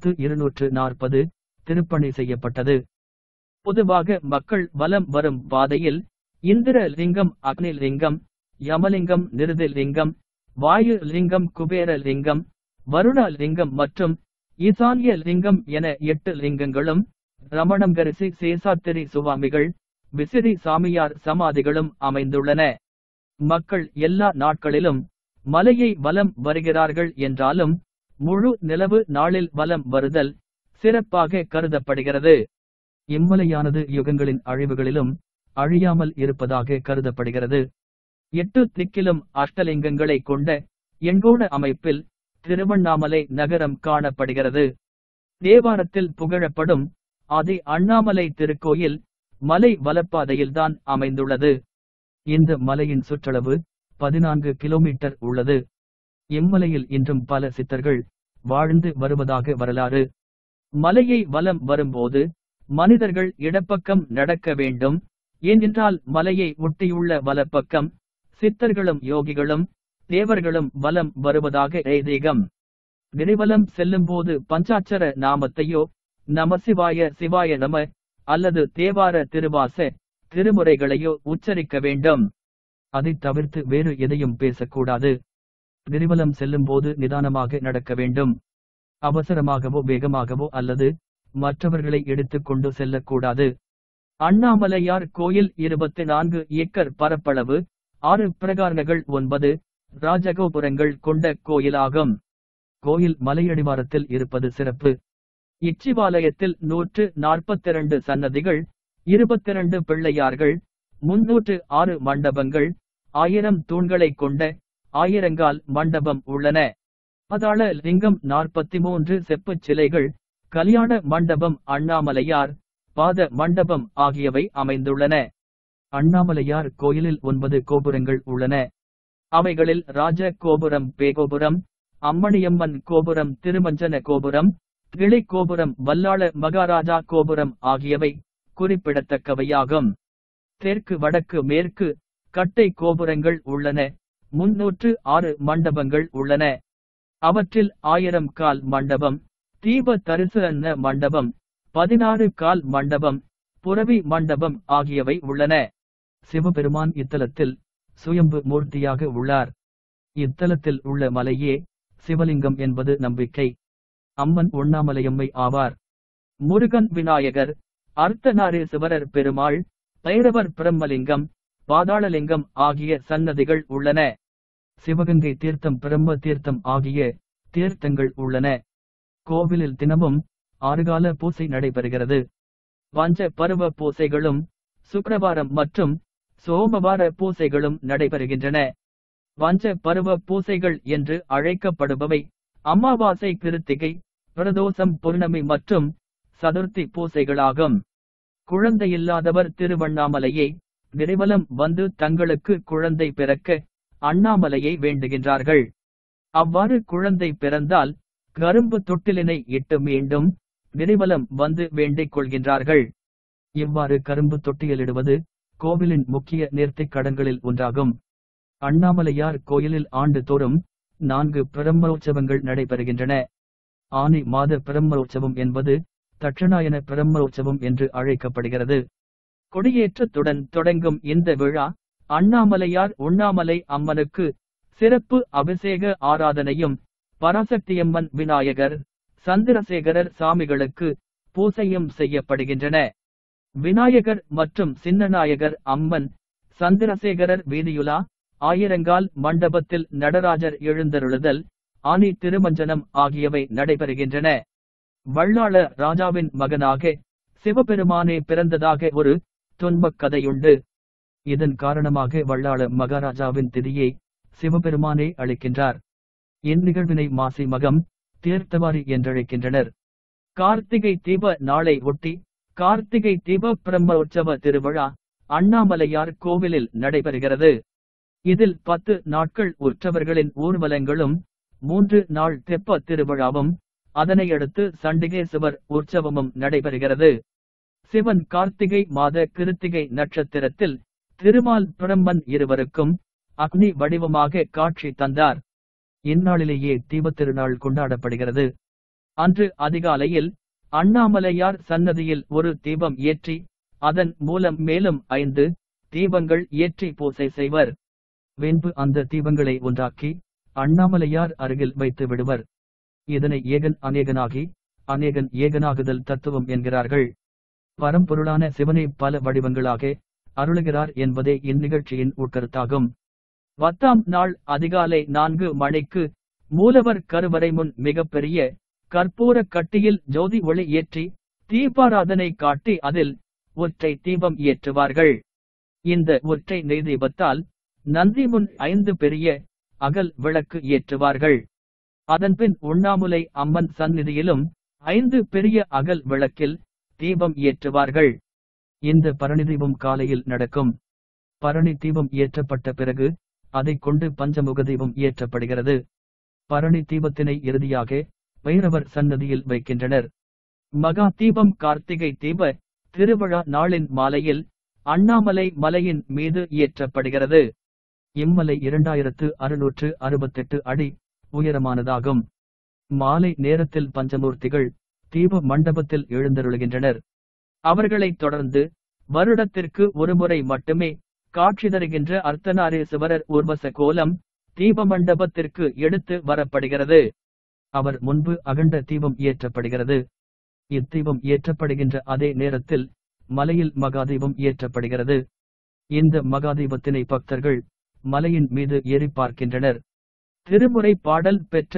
1240 திருப்பணி செய்யப்பட்டது. பொதுவாக மக்கள் வலம் வரும் பாதையில் இந்திர லிங்கம், அக்னி லிங்கம், யமலிங்கம், நிருதி லிங்கம், வாயு லிங்கம், குபேர லிங்கம், வருண லிங்கம் மற்றும் ஈசான்ய லிங்கம் என 8 லிங்கங்களும் ரமணங்கரிசி சேசாத்திரி சுவாமிகள் விசிறி சாமியார் சமாதிகளும் அமைந்துள்ளன. மக்கள் எல்லா நாட்களிலும் மலையை வலம் வருகிறார்கள் என்றாலும் முழு நிலவு நாளில் வலம் வருதல் சிறப்பாக கருதப்படுகிறது. இம்மலையானது யுகங்களின் அழிவுகளிலும் அழியாமல் இருப்பதாக கருதப்படுகிறது. 8 திக்கிலும் அஷ்டலிங்கங்களை கொண்ட எண்கோண அமைப்பில் திருவண்ணாமலை நகரம் காணப்படுகிறது. தேவாரத்தில் புகழப்படும் ஆதி அண்ணாமலை திருக்கோயில் மலை வலப்பாதையில்தான் அமைந்துள்ளது. இந்த மலையின் சுற்றளவு 14 கிலோமீட்டர் உள்ளது. இம்மலையில் இன்றும் பல சித்தர்கள் வாழ்ந்து வருவதாக வரலாறு. மலையை வலம் வரும்போது மனிதர்கள் இடப்பக்கம் நடக்க வேண்டும். ஏனென்றால் மலையை ஒட்டியுள்ள வலப்பக்கம் சித்தர்களும் யோகிகளும் தேவர்களும் வலம் வருவதாக ஐதீகம். கிரிவலம் செல்லும்போது பஞ்சாட்சர நாமத்தையோ நமசிவாய சிவாய நம அல்லது தேவார திருவாச திருமுறைகளையோ உச்சரிக்க வேண்டும். அதை தவிர்த்து வேறு எதையும் பேசக்கூடாது. கிரிவலம் செல்லும்போது நிதானமாக நடக்க வேண்டும். அவசரமாகவோ வேகமாகவோ அல்லது மற்றவர்களை எடுத்துக் கொண்டு செல்லக்கூடாது. அண்ணாமலையார் கோயில் 24 ஏக்கர் பரப்பளவு, 6 பிரகாரங்கள், 9 ராஜகோபுரங்கள் கொண்ட கோயிலாகும். கோயில் மலையடிவாரத்தில் இருப்பது சிறப்பு. இச்சிவாலயத்தில் 142 சன்னதிகள், 22 பிள்ளையார்கள், 306 மண்டபங்கள், 1000 தூண்களை கொண்ட ஆயிரங்கால் மண்டபம் உள்ளன. பாதாள லிங்கம், 43 செப்புச் சிலைகள், கல்யாண மண்டபம், அண்ணாமலையார் பாத மண்டபம் ஆகியவை அமைந்துள்ளன. அண்ணாமலையார் கோயிலில் 9 கோபுரங்கள் உள்ளன. அவைகளில் ராஜ கோபுரம், பேகோபுரம், அம்மணியம்மன் கோபுரம், திருமஞ்சன கோபுரம், கிளை கோபுரம், வல்லாள மகாராஜா கோபுரம் ஆகியவை குறிப்பிடத்தக்கவையாகும். தெற்கு வடக்கு மேற்கு கட்டை கோபுரங்கள் உள்ளன. 306 மண்டபங்கள் உள்ளன. அவற்றில் 1000 கால் மண்டபம், தீப தரிசன மண்டபம், 16 கால் மண்டபம், புரவி மண்டபம் ஆகியவை உள்ளன. சிவபெருமான் இத்தலத்தில் சுயம்பு மூர்த்தியாக உள்ளார். இத்தலத்தில் உள்ள மலையே சிவலிங்கம் என்பது நம்பிக்கை. அம்மன் உண்ணாமலையம்மை ஆவார். முருகன், விநாயகர், அர்த்தநாரீஸ்வரர் பெருமாள், பைரவர், பிரம்மலிங்கம், பாதாளலிங்கம் ஆகிய சன்னதிகள் உள்ளன. சிவகங்கை தீர்த்தம், பிரம்ம தீர்த்தம் ஆகிய தீர்த்தங்கள் உள்ளன. கோவிலில் தினமும் 6 கால பூசை நடைபெறுகிறது. பஞ்ச பருவ பூசைகளும் சுக்கிரவாரம் மற்றும் சோமவார பூசைகளும் நடைபெறுகின்றன. பஞ்ச பருவ பூசைகள் என்று அழைக்கப்படுபவை அமாவாசை, கிருத்திகை, பிரதோஷம், பௌர்ணமி மற்றும் சதுர்த்தி பூசைகளாகும். குழந்தையில்லாதவர் திருவண்ணாமலையை கிரிவலம் வந்து தங்களுக்கு குழந்தை பிறக்க அண்ணாமலையை வேண்டுகின்றார்கள். அவ்வாறு குழந்தை பிறந்தால் கரும்பு தொட்டிலினை இட்டு மீண்டும் கிரிவலம் வந்து வேண்டிக் கொள்கின்றார்கள். இவ்வாறு கரும்பு தொட்டியலிடுவது கோவிலின் முக்கிய நேர்த்திக் கடன்களில் ஒன்றாகும். அண்ணாமலையார் கோயிலில் ஆண்டுதோறும் 4 பிரம்மோற்சவங்கள் நடைபெறுகின்றன. ஆனி மாத பிரம்மோற்சவம் என்பது தட்சணாயன பிரம்மோற்சவம் என்று அழைக்கப்படுகிறது. கொடியேற்றத்துடன் தொடங்கும் இந்த விழா அண்ணாமலையார் உண்ணாமலை அம்மனுக்கு சிறப்பு அபிஷேக ஆராதனையும், பராசக்தியம்மன், விநாயகர், சந்திரசேகரர் சாமிகளுக்கு பூசையும் செய்யப்படுகின்றன. விநாயகர் மற்றும் சின்னநாயகர் அம்மன், சந்திரசேகரர் வீதியுலா, ஆயிரங்கால் மண்டபத்தில் நடராஜர் எழுந்தருளுதல், ஆனி திருமஞ்சனம் ஆகியவை நடைபெறுகின்றன. வள்ளாள ராஜாவின் மகனாக சிவபெருமானே பிறந்ததாக ஒரு துன்பக் கதையுண்டு. இதன் காரணமாக வள்ளாள மகாராஜாவின் திதியை சிவபெருமானே அளிக்கின்றார். இந்நிகழ்வினை மாசி மகம் தீர்த்தவாரி என்றழைக்கின்றனர். கார்த்திகை தீப நாளை ஒட்டி கார்த்திகை தீப பிரம்மோற்சவ திருவிழா அண்ணாமலையார் கோவிலில் நடைபெறுகிறது. இதில் 10 நாட்கள் உற்சவர்களின் ஊர்வலங்களும் 3 நாள் தெப்ப திருவிழாவும் அதனையடுத்து சண்டிகேசுவர் உற்சவமும் நடைபெறுகிறது. சிவன் கார்த்திகை மாத கிருத்திகை நட்சத்திரத்தில் திருமால் பிரம்மன் இருவருக்கும் அக்னி வடிவமாக காட்சி தந்தார். இந்நாளிலேயே தீபத்திருநாள் கொண்டாடப்படுகிறது. அன்று அதிகாலையில் அண்ணாமலையார் சன்னதியில் ஒரு தீபம் ஏற்றி அதன் மூலம் மேலும் 5 தீபங்கள் ஏற்றி பூசை செய்வர். பின்பு அந்த தீபங்களை ஒன்றாக்கி அண்ணாமலையார் அருகில் வைத்து விடுவர். இதனை ஏகன் அநேகனாகி அநேகன் ஏகனாகுதல் தத்துவம் என்கிறார்கள். பரம்பொருளான சிவனை பல வடிவங்களாக அருளுகிறார் என்பதே இந்நிகழ்ச்சியின் உட்கருத்தாகும். 10ஆம் நாள் அதிகாலை 4 மணிக்கு மூலவர் கருவறை முன் மிகப்பெரிய கற்பூர கட்டியில் ஜோதி ஒளி ஏற்றி தீபாராதனை காட்டி அதில் ஒற்றை தீபம் ஏற்றுவார்கள். இந்த ஒற்றை நெய் தீபத்தால் நந்தி முன் 5 பெரிய அகல் விளக்கு ஏற்றுவார்கள். அதன்பின் உண்ணாமுலை அம்மன் சந்நிதியிலும் 5 பெரிய அகல் விளக்கில் தீபம் ஏற்றுவார்கள். இந்த பரணி தீபம் காலையில் நடக்கும். பரணி தீபம் ஏற்றப்பட்ட பிறகு அதை கொண்டு பஞ்சமுக தீபம் ஏற்றப்படுகிறது. பரணி தீபத்தினை இறுதியாக பைரவர் சன்னதியில் வைக்கின்றனர். மகா தீபம் கார்த்திகை தீப திருவிழா நாளின் மாலையில் அண்ணாமலை மலையின் மீது ஏற்றப்படுகிறது. இம்மலை 2668 அடி உயரமானதாகும். மாலை நேரத்தில் பஞ்சமூர்த்திகள் தீப மண்டபத்தில் எழுந்தருளுகின்றனர். அவர்களைத் தொடர்ந்து வருடத்திற்கு ஒருமுறை மட்டுமே காட்சி தருகின்ற அர்த்தநாரீஸ்வரர் உர்வச கோலம் தீப மண்டபத்திற்கு எடுத்து வரப்படுகிறது. அவர் முன்பு அகண்ட தீபம் ஏற்றப்படுகிறது. இத்தீபம் ஏற்றப்படுகின்ற அதே நேரத்தில் மலையில் மகாதீபம் ஏற்றப்படுகிறது. இந்த மகாதீபத்தினை பக்தர்கள் மலையின் மீது ஏறி பார்க்கின்றனர். திருமுறை பாடல் பெற்ற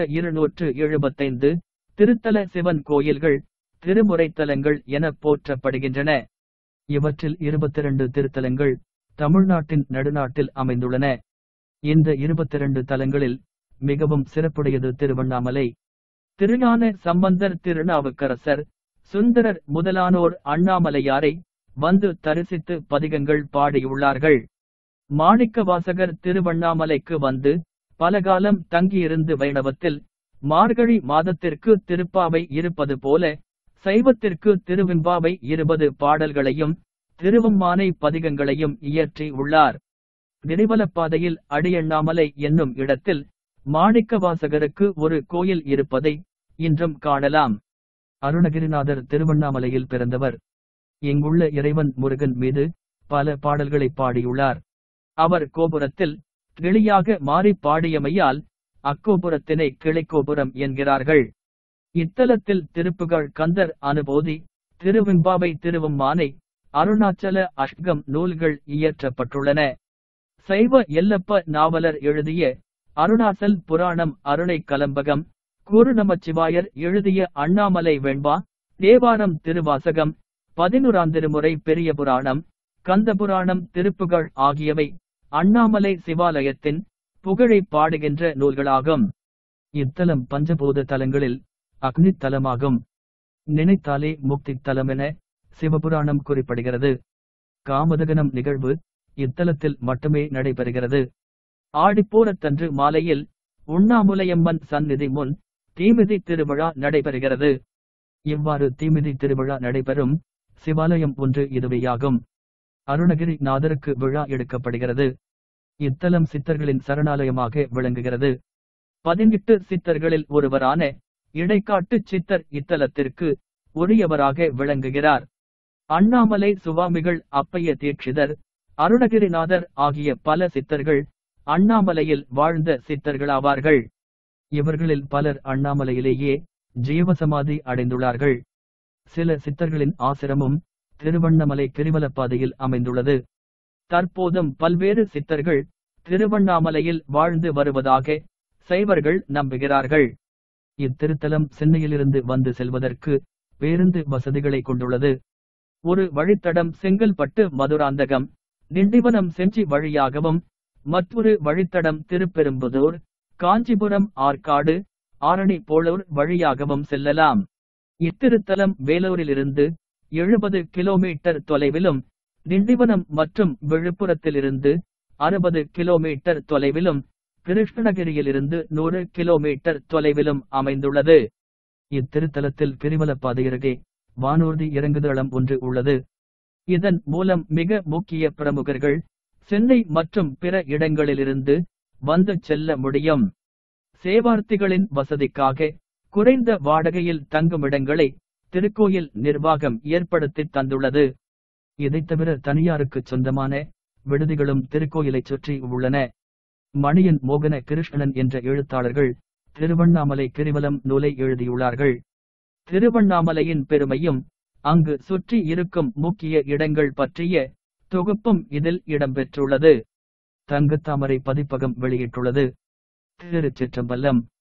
275 திருத்தல சிவன் கோயில்கள் திருமுறைத்தலங்கள் என போற்றப்படுகின்றன. இவற்றில் 22 திருத்தலங்கள் தமிழ்நாட்டின் நடுநாட்டில் அமைந்துள்ளன. இந்த 22 தலங்களில் மிகவும் சிறப்புடையது திருவண்ணாமலை. திருஞான சம்பந்தர், திருநாவுக்கரசர், சுந்தரர் முதலானோர் அண்ணாமலையாரை வந்து தரிசித்து பதிகங்கள் பாடியுள்ளார்கள். மாணிக்கவாசகர் திருவண்ணாமலைக்கு வந்து பலகாலம் தங்கியிருந்து வைணவத்தில் மார்கழி மாதத்திற்கு திருப்பாவை இருப்பது போல சைவத்திற்கு திருவெம்பாவை 20 பாடல்களையும் திருவம்மானை பதிகங்களையும் இயற்றி உள்ளார். கிரிவலப்பாதையில் அடியண்ணாமலை என்னும் இடத்தில் மாணிக்கவாசகருக்கு ஒரு கோயில் இருப்பதை இன்றும் காணலாம். அருணகிரிநாதர் திருவண்ணாமலையில் பிறந்தவர். இங்குள்ள இறைவன் முருகன் மீது பல பாடல்களை பாடியுள்ளார். அவர் கோபுரத்தில் கிளியாக மாறி பாடியமையால் அக்கோபுரத்தினை கிளைக்கோபுரம் என்கிறார்கள். இத்தலத்தில் திருப்புகழ், கந்தர் அனுபூதி, திருவெம்பாவை, திருவம்மானை, அருணாச்சல அஷ்டம் நூல்கள் இயற்றப்பட்டுள்ளன. சைவ எல்லப்ப நாவலர் எழுதிய அருணாசல் புராணம், அருணை கலம்பகம், கூறுநமச்சிவாயர் எழுதிய அண்ணாமலை வெண்பா, தேவாரம், திருவாசகம், 11ஆம் திருமுறை பெரிய புராணம், கந்தபுராணம், திருப்புகழ் ஆகியவை அண்ணாமலை சிவாலயத்தின் புகழை பாடுகின்ற நூல்களாகும். இத்தலம் பஞ்சபூத தலங்களில் அக்னி தலமாகும். நினைத்தாலே முக்தி தலம் என சிவபுராணம் குறிப்பிடுகிறது. காமதகனம் நிகழ்வு இத்தலத்தில் மட்டுமே நடைபெறுகிறது. ஆடிப்பூரத்தன்று மாலையில் உண்ணாமுலையம்மன் சந்நிதி முன் தீமிதி திருவிழா நடைபெறுகிறது. இவ்வாறு தீமிதி திருவிழா நடைபெறும் சிவாலயம் ஒன்று இதுவேயாகும். அருணகிரி நாதருக்கு விழா எடுக்கப்படுகிறது. இத்தலம் சித்தர்களின் சரணாலயமாக விளங்குகிறது. 18 சித்தர்களில் ஒருவரான இடைக்காட்டு சித்தர் இத்தலத்திற்கு உரியவராக விளங்குகிறார். அண்ணாமலை சுவாமிகள், அப்பைய தீட்சிதர், அருணகிரிநாதர் ஆகிய பல சித்தர்கள் அண்ணாமலையில் வாழ்ந்த சித்தர்களாவார்கள். இவர்களில் பலர் அண்ணாமலையிலேயே ஜீவசமாதி அடைந்துள்ளார்கள். சில சித்தர்களின் ஆசிரமும் திருவண்ணாமலை கிரிவலப்பாதையில் அமைந்துள்ளது. தற்போதும் பல்வேறு சித்தர்கள் திருவண்ணாமலையில் வாழ்ந்து வருவதாக சைவர்கள் நம்புகிறார்கள். இத்திருத்தலம் சென்னையிலிருந்து வந்து செல்வதற்கு பேருந்து வசதிகளை கொண்டுள்ளது. ஒரு வழித்தடம் செங்கல்பட்டு மதுராந்தகம் திண்டிவனம் செஞ்சி வழியாகவும் மற்றொரு வழித்தடம் திருப்பெரும்புதூர் காஞ்சிபுரம் ஆற்காடு ஆரணி போலூர் வழியாகவும் செல்லலாம். இத்திருத்தலம் வேலூரிலிருந்து 70 கிலோமீட்டர் தொலைவிலும் திண்டிவனம் மற்றும் விழுப்புரத்திலிருந்து 60 கிலோமீட்டர் தொலைவிலும் கிருஷ்ணகிரியிலிருந்து 100 கிலோமீட்டர் தொலைவிலும் அமைந்துள்ளது. இத்திருத்தலத்தில் கிரிவலப்பாதையருகே வானூர்தி இறங்குதளம் ஒன்று உள்ளது. இதன் மூலம் மிக முக்கிய பிரமுகர்கள் சென்னை மற்றும் பிற இடங்களிலிருந்து வந்து செல்ல முடியும். சேவார்த்திகளின் வசதிக்காக குறைந்த வாடகையில் தங்குமிடங்களை திருக்கோயில் நிர்வாகம் ஏற்படுத்தி தந்துள்ளது. இதைத் தவிர தனியாருக்கு சொந்தமான விடுதிகளும் திருக்கோயிலைச் சுற்றி உள்ளன. மணியன் மோகன கிருஷ்ணன் என்ற எழுத்தாளர்கள் திருவண்ணாமலை கிரிவலம் நூலை எழுதியுள்ளார்கள். திருவண்ணாமலையின் பெருமையும் அங்கு சுற்றி இருக்கும் முக்கிய இடங்கள் பற்றிய தொகுப்பும் இதில் இடம்பெற்றுள்ளது. தங்கத்தாமரை பதிப்பகம் வெளியிட்டுள்ளது. திருச்சிற்றம்பலம்.